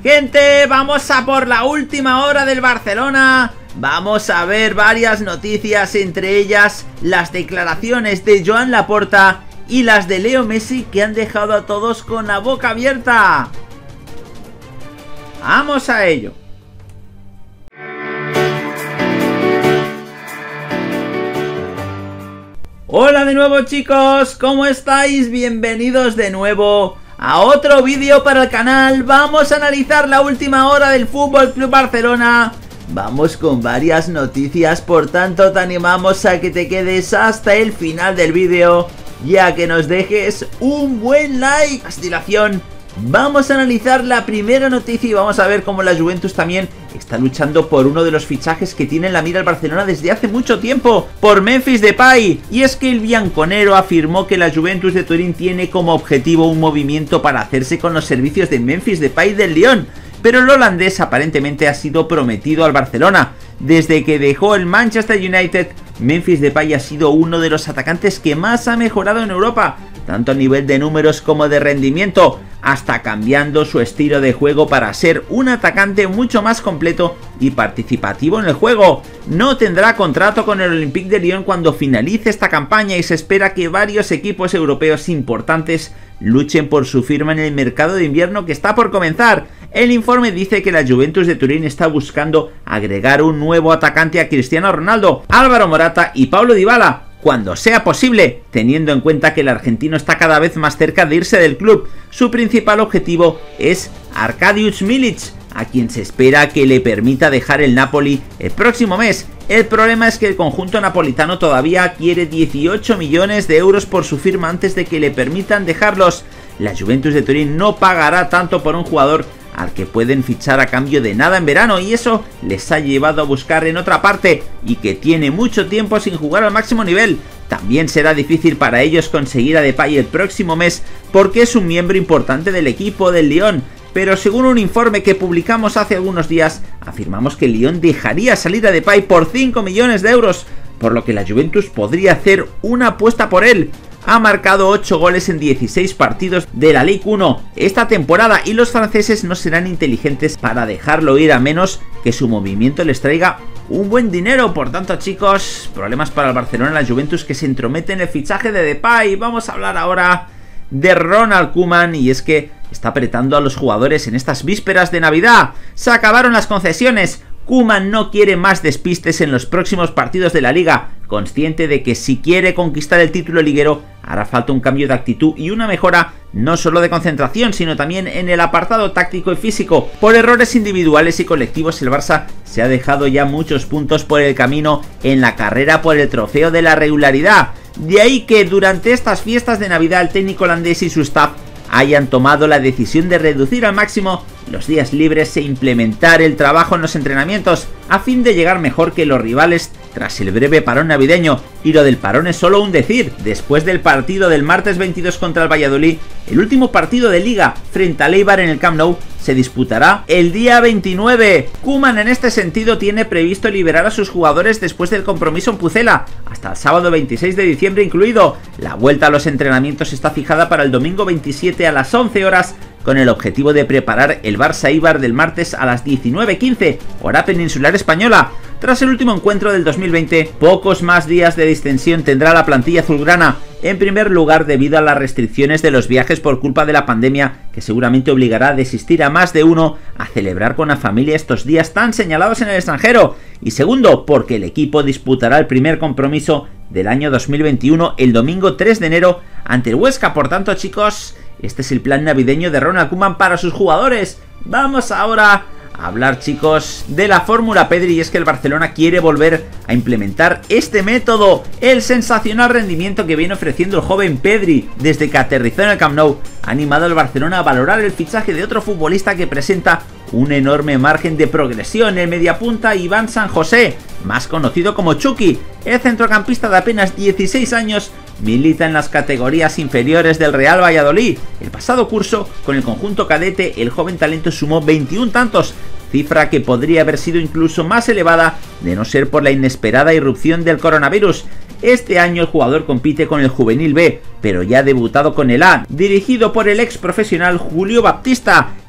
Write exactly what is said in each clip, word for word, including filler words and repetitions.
Gente, vamos a por la última hora del Barcelona. Vamos a ver varias noticias, entre ellas las declaraciones de Joan Laporta y las de Leo Messi, que han dejado a todos con la boca abierta. Vamos a ello. Hola de nuevo, chicos, ¿cómo estáis? Bienvenidos de nuevo a otro vídeo para el canal. Vamos a analizar la última hora del F C Barcelona. Vamos con varias noticias, por tanto te animamos a que te quedes hasta el final del vídeo y a que nos dejes un buen like. A continuación vamos a analizar la primera noticia y vamos a ver cómo la Juventus también está luchando por uno de los fichajes que tiene en la mira el Barcelona desde hace mucho tiempo, por Memphis Depay. Y es que el bianconero afirmó que la Juventus de Turín tiene como objetivo un movimiento para hacerse con los servicios de Memphis Depay del Lyon, pero el holandés aparentemente ha sido prometido al Barcelona. Desde que dejó el Manchester United, Memphis Depay ha sido uno de los atacantes que más ha mejorado en Europa, tanto a nivel de números como de rendimiento, hasta cambiando su estilo de juego para ser un atacante mucho más completo y participativo en el juego. No tendrá contrato con el Olympique de Lyon cuando finalice esta campaña y se espera que varios equipos europeos importantes luchen por su firma en el mercado de invierno que está por comenzar. El informe dice que la Juventus de Turín está buscando agregar un nuevo atacante a Cristiano Ronaldo, Álvaro Morata y Paulo Dybala, cuando sea posible, teniendo en cuenta que el argentino está cada vez más cerca de irse del club. Su principal objetivo es Arkadiusz Milik, a quien se espera que le permita dejar el Napoli el próximo mes. El problema es que el conjunto napolitano todavía quiere dieciocho millones de euros por su firma antes de que le permitan dejarlos. La Juventus de Turín no pagará tanto por un jugador al que pueden fichar a cambio de nada en verano, y eso les ha llevado a buscar en otra parte, y que tiene mucho tiempo sin jugar al máximo nivel. También será difícil para ellos conseguir a Depay el próximo mes porque es un miembro importante del equipo del Lyon, pero según un informe que publicamos hace algunos días, afirmamos que el Lyon dejaría salir a Depay por cinco millones de euros, por lo que la Juventus podría hacer una apuesta por él. Ha marcado ocho goles en dieciséis partidos de la Ligue uno esta temporada y los franceses no serán inteligentes para dejarlo ir a menos que su movimiento les traiga un buen dinero. Por tanto, chicos, problemas para el Barcelona y la Juventus, que se entromete en el fichaje de Depay. Vamos a hablar ahora de Ronald Koeman, y es que está apretando a los jugadores en estas vísperas de Navidad. Se acabaron las concesiones. Koeman no quiere más despistes en los próximos partidos de la Liga, consciente de que si quiere conquistar el título liguero hará falta un cambio de actitud y una mejora no solo de concentración, sino también en el apartado táctico y físico. Por errores individuales y colectivos, el Barça se ha dejado ya muchos puntos por el camino en la carrera por el trofeo de la regularidad. De ahí que durante estas fiestas de Navidad el técnico holandés y su staff hayan tomado la decisión de reducir al máximo los días libres e implementar el trabajo en los entrenamientos a fin de llegar mejor que los rivales tras el breve parón navideño. Y lo del parón es solo un decir. Después del partido del martes veintidós contra el Valladolid, el último partido de Liga frente al Eibar en el Camp Nou se disputará el día veintinueve. Koeman en este sentido tiene previsto liberar a sus jugadores después del compromiso en Pucela, hasta el sábado veintiséis de diciembre incluido. La vuelta a los entrenamientos está fijada para el domingo veintisiete a las once horas, con el objetivo de preparar el Barça Eibar del martes a las diecinueve quince, hora peninsular española. Tras el último encuentro del dos mil veinte, pocos más días de distensión tendrá la plantilla azulgrana, en primer lugar debido a las restricciones de los viajes por culpa de la pandemia, que seguramente obligará a desistir a más de uno a celebrar con la familia estos días tan señalados en el extranjero, y segundo, porque el equipo disputará el primer compromiso del año dos mil veintiuno el domingo tres de enero ante el Huesca. Por tanto, chicos, este es el plan navideño de Ronald Koeman para sus jugadores. Vamos ahora a hablar, chicos, de la fórmula Pedri, y es que el Barcelona quiere volver a implementar este método. El sensacional rendimiento que viene ofreciendo el joven Pedri desde que aterrizó en el Camp Nou ha animado al Barcelona a valorar el fichaje de otro futbolista que presenta un enorme margen de progresión, el mediapunta Iván San José, más conocido como Chucky. El centrocampista de apenas dieciséis años milita en las categorías inferiores del Real Valladolid. El pasado curso, con el conjunto cadete, el joven talento sumó veintiún tantos, cifra que podría haber sido incluso más elevada de no ser por la inesperada irrupción del coronavirus. Este año el jugador compite con el Juvenil B, pero ya ha debutado con el A, dirigido por el ex profesional Julio Baptista.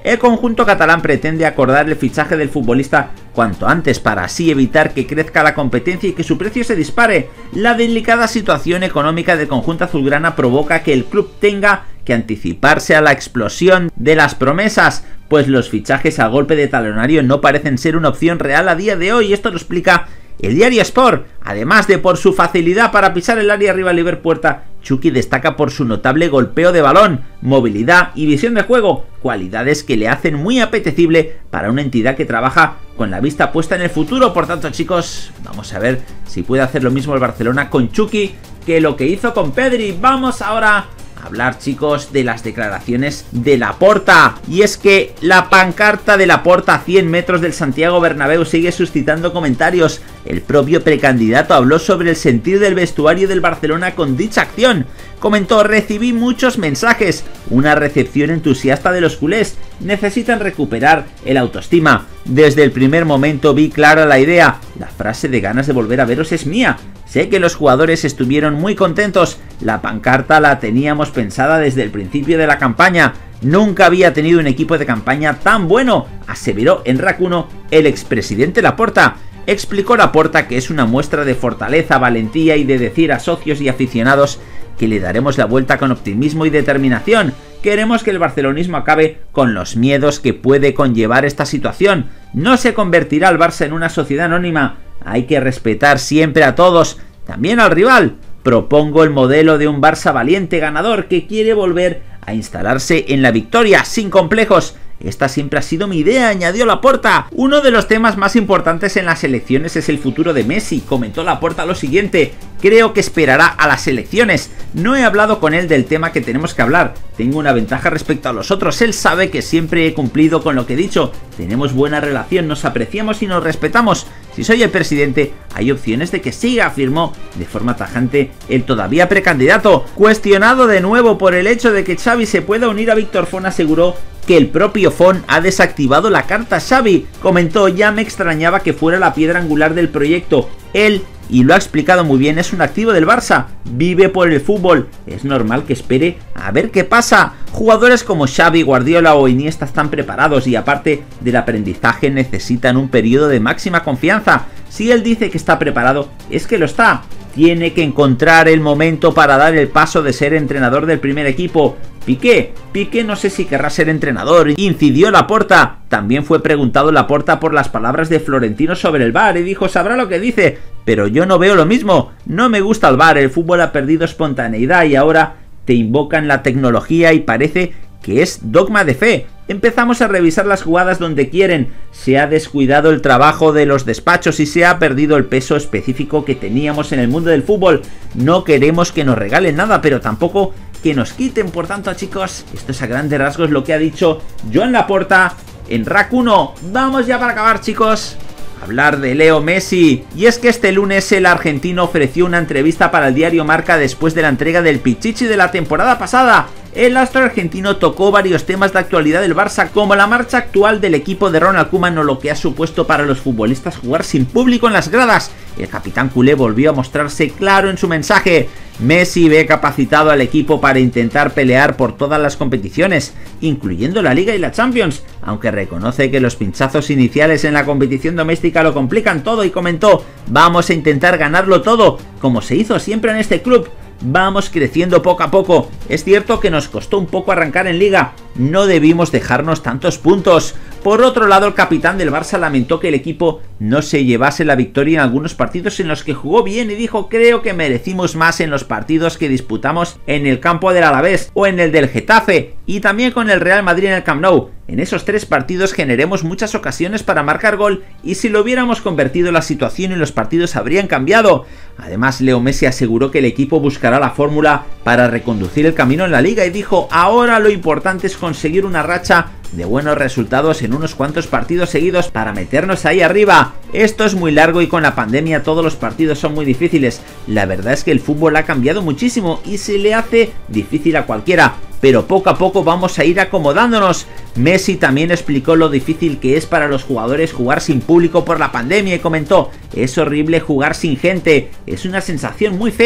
El conjunto catalán pretende acordar el fichaje del futbolista cuanto antes para así evitar que crezca la competencia y que su precio se dispare. La delicada situación económica del conjunto azulgrana provoca que el club tenga que anticiparse a la explosión de las promesas, pues los fichajes a golpe de talonario no parecen ser una opción real a día de hoy. Esto lo explica el diario Sport. Además de por su facilidad para pisar el área rival y ver puerta, Chucky destaca por su notable golpeo de balón, movilidad y visión de juego, cualidades que le hacen muy apetecible para una entidad que trabaja con la vista puesta en el futuro. Por tanto, chicos, vamos a ver si puede hacer lo mismo el Barcelona con Chucky que lo que hizo con Pedri. Vamos ahora hablar, chicos, de las declaraciones de Laporta. Y es que la pancarta de Laporta a cien metros del Santiago Bernabéu sigue suscitando comentarios. El propio precandidato habló sobre el sentir del vestuario del Barcelona con dicha acción. Comentó: recibí muchos mensajes, una recepción entusiasta de los culés, necesitan recuperar el autoestima. Desde el primer momento vi clara la idea, la frase de ganas de volver a veros es mía. Sé que los jugadores estuvieron muy contentos, la pancarta la teníamos pensada desde el principio de la campaña. Nunca había tenido un equipo de campaña tan bueno, aseveró en R A C uno el expresidente Laporta. Explicó Laporta que es una muestra de fortaleza, valentía y de decir a socios y aficionados que le daremos la vuelta con optimismo y determinación. Queremos que el barcelonismo acabe con los miedos que puede conllevar esta situación. No se convertirá el Barça en una sociedad anónima. Hay que respetar siempre a todos, también al rival. Propongo el modelo de un Barça valiente ganador que quiere volver a instalarse en la victoria sin complejos. Esta siempre ha sido mi idea, añadió Laporta. Uno de los temas más importantes en las elecciones es el futuro de Messi. Comentó Laporta lo siguiente: creo que esperará a las elecciones. No he hablado con él del tema que tenemos que hablar. Tengo una ventaja respecto a los otros. Él sabe que siempre he cumplido con lo que he dicho. Tenemos buena relación, nos apreciamos y nos respetamos. Si soy el presidente, hay opciones de que siga, afirmó de forma tajante el todavía precandidato. Cuestionado de nuevo por el hecho de que Xavi se pueda unir a Víctor Font, aseguró que el propio Font ha desactivado la carta Xavi. Comentó: ya me extrañaba que fuera la piedra angular del proyecto. Él, y lo ha explicado muy bien, es un activo del Barça, vive por el fútbol, es normal que espere a ver qué pasa. Jugadores como Xavi, Guardiola o Iniesta están preparados y aparte del aprendizaje necesitan un periodo de máxima confianza. Si él dice que está preparado, es que lo está. Tiene que encontrar el momento para dar el paso de ser entrenador del primer equipo. Piqué, Piqué no sé si querrá ser entrenador, incidió Laporta. También fue preguntado Laporta por las palabras de Florentino sobre el V A R y dijo: sabrá lo que dice, pero yo no veo lo mismo, no me gusta el V A R, el fútbol ha perdido espontaneidad y ahora te invocan la tecnología y parece que es dogma de fe. Empezamos a revisar las jugadas donde quieren, se ha descuidado el trabajo de los despachos y se ha perdido el peso específico que teníamos en el mundo del fútbol. No queremos que nos regalen nada, pero tampoco que nos quiten. Por tanto, chicos, esto es a grandes rasgos lo que ha dicho Joan Laporta en R A C uno. Vamos ya para acabar, chicos, hablar de Leo Messi. Y es que este lunes el argentino ofreció una entrevista para el diario Marca después de la entrega del Pichichi de la temporada pasada. El astro argentino tocó varios temas de actualidad del Barça, como la marcha actual del equipo de Ronald Koeman o lo que ha supuesto para los futbolistas jugar sin público en las gradas. El capitán culé volvió a mostrarse claro en su mensaje. Messi ve capacitado al equipo para intentar pelear por todas las competiciones, incluyendo la Liga y la Champions, aunque reconoce que los pinchazos iniciales en la competición doméstica lo complican todo y comentó: vamos a intentar ganarlo todo, como se hizo siempre en este club. Vamos creciendo poco a poco. Es cierto que nos costó un poco arrancar en Liga, no debimos dejarnos tantos puntos. Por otro lado, el capitán del Barça lamentó que el equipo no se llevase la victoria en algunos partidos en los que jugó bien y dijo: creo que merecimos más en los partidos que disputamos en el campo del Alavés o en el del Getafe y también con el Real Madrid en el Camp Nou. En esos tres partidos generemos muchas ocasiones para marcar gol y si lo hubiéramos convertido la situación y los partidos habrían cambiado. Además, Leo Messi aseguró que el equipo buscará la fórmula para reconducir el camino en la Liga y dijo: ahora lo importante es conseguir una racha de buenos resultados en unos cuantos partidos seguidos para meternos ahí arriba. Esto es muy largo y con la pandemia todos los partidos son muy difíciles. La verdad es que el fútbol ha cambiado muchísimo y se le hace difícil a cualquiera, pero poco a poco vamos a ir acomodándonos. Messi también explicó lo difícil que es para los jugadores jugar sin público por la pandemia y comentó: es horrible jugar sin gente, es una sensación muy fea.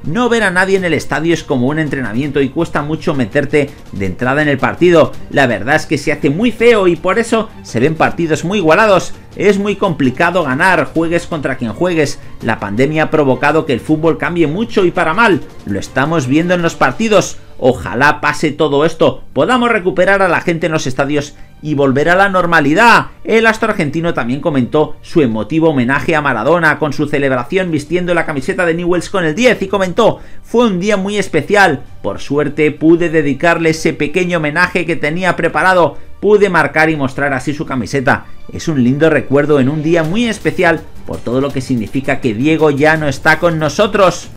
no ver a nadie en el estadio es como un entrenamiento y cuesta mucho meterte de entrada en el partido. La verdad es que se hace muy feo y por eso se ven partidos muy igualados. Es muy complicado ganar, juegues contra quien juegues. La pandemia ha provocado que el fútbol cambie mucho y para mal. Lo estamos viendo en los partidos. Ojalá pase todo esto, podamos recuperar a la gente en los estadios y volver a la normalidad. El astro argentino también comentó su emotivo homenaje a Maradona con su celebración vistiendo la camiseta de Newell's con el diez y comentó: fue un día muy especial, por suerte pude dedicarle ese pequeño homenaje que tenía preparado, pude marcar y mostrar así su camiseta. Es un lindo recuerdo en un día muy especial por todo lo que significa que Diego ya no está con nosotros.